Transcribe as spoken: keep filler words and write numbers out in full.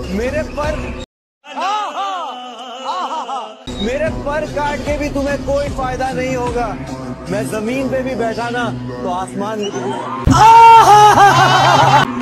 मेरे पर मेरे पर काट के भी तुम्हें कोई फायदा नहीं होगा। मैं जमीन पे भी बैठा ना तो आसमान